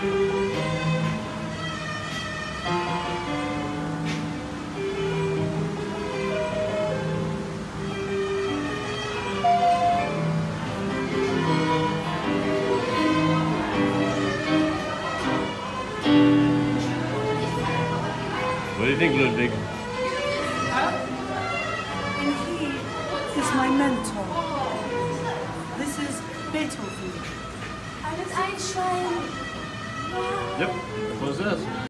What do you think, Ludwig? And he is my mentor. This is Beethoven. Albert Einstein. Yep, that was it.